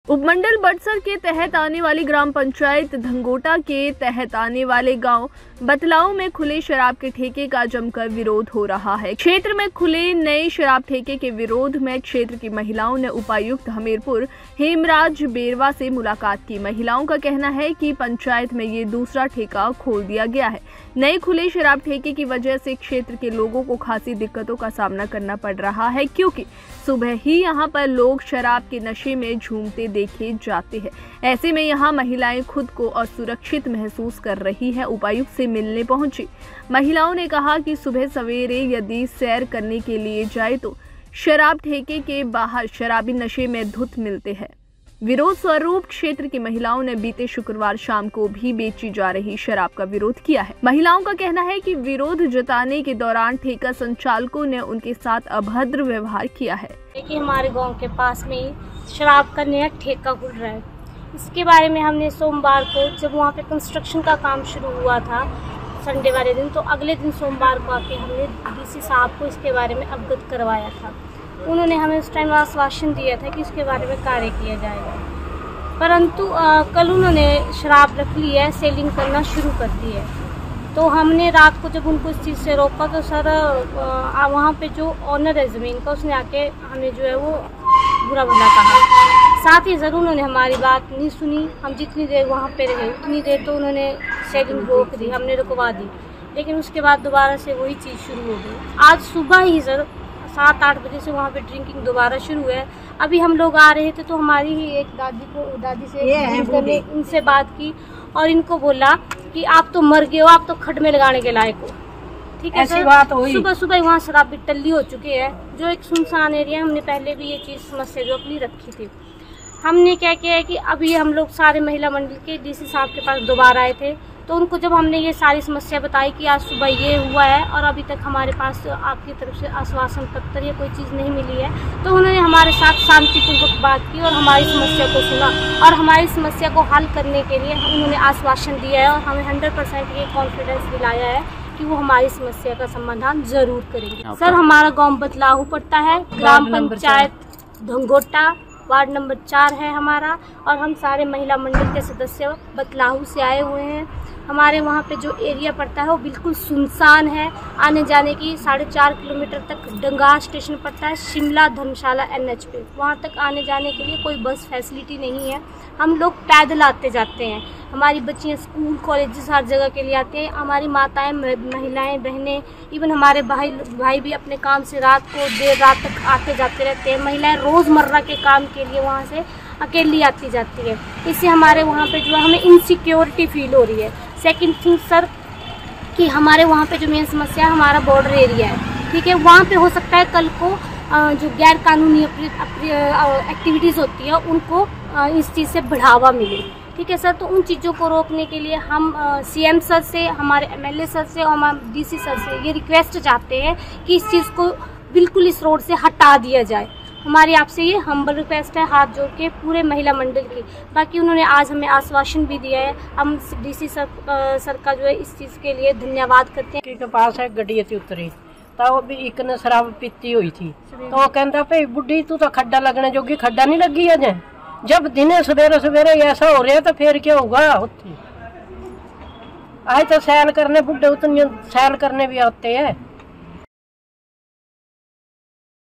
उपमंडल बड़सर के तहत आने वाली ग्राम पंचायत धंगोटा के तहत आने वाले गांव बतलाऊ में खुले शराब के ठेके का जमकर विरोध हो रहा है। क्षेत्र में खुले नए शराब ठेके के विरोध में क्षेत्र की महिलाओं ने उपायुक्त हमीरपुर हेमराज बेरवा से मुलाकात की। महिलाओं का कहना है कि पंचायत में ये दूसरा ठेका खोल दिया गया है। नए खुले शराब ठेके की वजह से क्षेत्र के लोगों को खासी दिक्कतों का सामना करना पड़ रहा है, क्योंकि सुबह ही यहाँ पर लोग शराब के नशे में झूमते देखे जाते हैं। ऐसे में यहाँ महिलाएं खुद को असुरक्षित महसूस कर रही है। उपायुक्त से मिलने पहुंची महिलाओं ने कहा कि सुबह सवेरे यदि सैर करने के लिए जाए तो शराब ठेके के बाहर शराबी नशे में धुत मिलते हैं। विरोध स्वरूप क्षेत्र की महिलाओं ने बीते शुक्रवार शाम को भी बेची जा रही शराब का विरोध किया है। महिलाओं का कहना है कि विरोध जताने के दौरान ठेका संचालकों ने उनके साथ अभद्र व्यवहार किया है। कि हमारे गांव के पास में ही शराब का नया ठेका खुल रहा है। इसके बारे में हमने सोमवार को, जब वहाँ पे कंस्ट्रक्शन का काम शुरू हुआ था संडे वाले दिन, तो अगले दिन सोमवार को आके हमने डीसी साहब को इसके बारे में अवगत करवाया था। उन्होंने हमें उस टाइम आश्वासन दिया था कि इसके बारे में कार्य किया जाएगा, परंतु कल उन्होंने शराब रख ली है, सेलिंग करना शुरू कर दी है। तो हमने रात को जब उनको इस चीज़ से रोका तो सर वहाँ पे जो ऑनर है ज़मीन का, उसने आके हमें जो है वो बुरा भला कहा। साथ ही ज़रूर उन्होंने हमारी बात नहीं सुनी। हम जितनी देर वहाँ पे रहे उतनी देर तो उन्होंने सेलिंग रोक दी, हमने रुकवा दी, लेकिन उसके बाद दोबारा से वही चीज़ शुरू हो गई। आज सुबह ही सर 7-8 बजे से वहाँ पे ड्रिंकिंग दोबारा शुरू है। अभी हम लोग आ रहे थे तो हमारी ही एक दादी से इनसे बात की और इनको बोला कि आप तो मर गए हो, आप तो खड्ड में लगाने के लायक हो। ठीक है सर, बात हुई। सुबह सुबह वहाँ शराबी टल्ली हो चुकी है, जो एक सुनसान एरिया। हमने पहले भी ये चीज़ समस्या जो अपनी रखी थी। हमने क्या किया है कि अभी हम लोग सारे महिला मंडल के डीसी साहब के पास दोबारा आए थे, तो उनको जब हमने ये सारी समस्या बताई कि आज सुबह ये हुआ है और अभी तक हमारे पास आपकी तरफ से आश्वासन पत्र या कोई चीज़ नहीं मिली है, तो उन्होंने हमारे साथ शांतिपूर्वक बात की और हमारी समस्या को सुना और हमारी समस्या को हल करने के लिए उन्होंने आश्वासन दिया है और हमें 100% ये कॉन्फिडेंस दिलाया है कि वो हमारी समस्या का समाधान जरूर करेंगे। सर, हमारा गाँव बतलाऊ पड़ता है, ग्राम पंचायत धंगोटा, वार्ड नंबर 4 है हमारा, और हम सारे महिला मंडल के सदस्य बतलाऊ से आए हुए हैं। हमारे वहाँ पे जो एरिया पड़ता है वो बिल्कुल सुनसान है। आने जाने की 4.5 किलोमीटर तक डंगार स्टेशन पड़ता है, शिमला धर्मशाला NH पे। वहाँ तक आने जाने के लिए कोई बस फैसिलिटी नहीं है। हम लोग पैदल आते जाते हैं। हमारी बच्चियाँ स्कूल कॉलेजेस हर जगह के लिए आते हैं। हमारी माताएं, महिलाएं, बहनें, इवन हमारे भाई भी अपने काम से रात को देर रात तक आते जाते रहते हैं। महिलाएं रोज़मर्रा के काम के लिए वहाँ से अकेली आती जाती है। इससे हमारे वहाँ पे जो है हमें इनसिक्योरिटी फील हो रही है। सेकंड थिंग सर, कि हमारे वहाँ पे जो मेन समस्या है, हमारा बॉर्डर एरिया है। ठीक है, वहाँ पे हो सकता है कल को जो गैर कानूनी एक्टिविटीज़ होती है उनको इस चीज़ से बढ़ावा मिले। ठीक है सर, तो उन चीज़ों को रोकने के लिए हम CM सर से, हमारे MLA सर से और हम DC सर से ये रिक्वेस्ट चाहते हैं कि इस चीज़ को बिल्कुल इस रोड से हटा दिया जाए। हमारी आपसे ये हम्बल रिक्वेस्ट है, हाथ जोड़ के पूरे महिला मंडल की। बाकी उन्होंने आज हमें आश्वासन भी दिया है। हम DC सर का जो है इस चीज़ के लिए धन्यवाद करते हैं। के पास है गड्डी उतरी तो भी एक ने शराब पीती हुई थी, तो वो कहता भाई बुढ़ी तू तो खड्डा लगने जोगी, खड्डा नहीं लगी अजय। जब दिने सवेरे सवेरे ऐसा हो रहा है तो फिर क्या होगा। आए तो सैर करने बुढ़े उतनी सैर करने भी आते हैं।